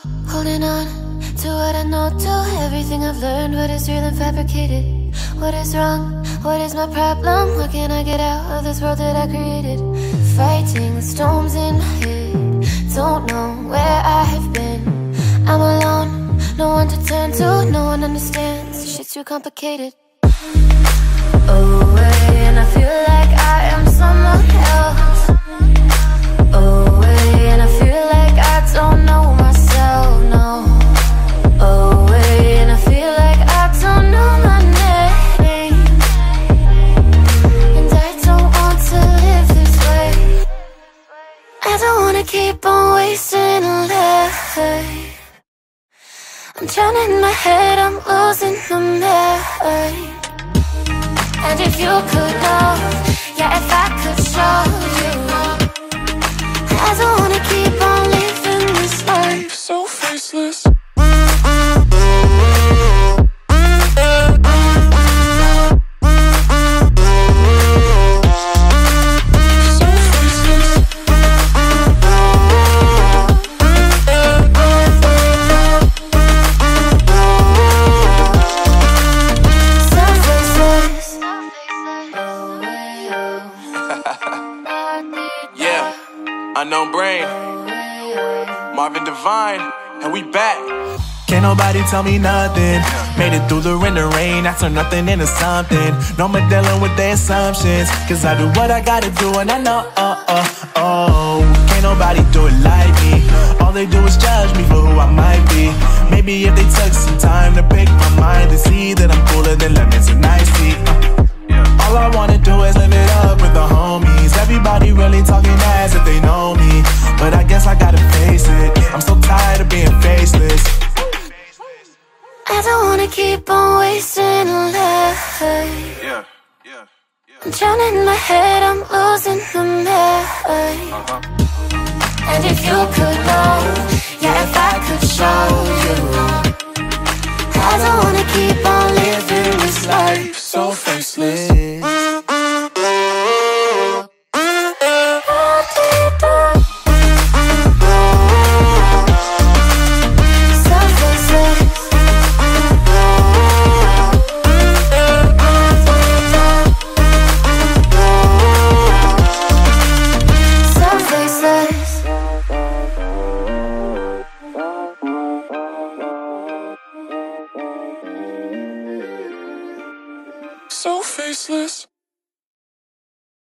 Holding on to what I know, to everything I've learned. What is real and fabricated? What is wrong? What is my problem? What can I get out of this world that I created? Fighting the storms in my head. Don't know where I have been. I'm alone, no one to turn to. No one understands, shit's too complicated. Away, and I feel like I am someone else. Away, and I feel like I don't know myself, no. Away, and I feel like I don't know my name. And I don't want to live this way. I don't wanna keep on wasting a life. I'm drowning in my head, I'm losing my mind. And if you could know, yeah, if I could show you, I don't wanna keep on living this life so faceless. Unknown Brain, Marvin Divine, and we back. Can't nobody tell me nothing. Made it through the rain and rain, I turn nothing into something. No more dealing with their assumptions, cause I do what I gotta do and I know, can't nobody do it like me. All they do is judge me for who I might be. Maybe if they took some time to pick my mind and see that I'm cooler than lemons and iced tea. All I wanna do is live it up with the homies. Everybody really talking as if they know me, but I guess I gotta face it. I'm so tired of being faceless. I don't wanna keep on wasting a life. I'm drowning in my head, I'm losing my mind. And if you could know, yeah, if I could show you, I don't wanna keep on living this life so faceless.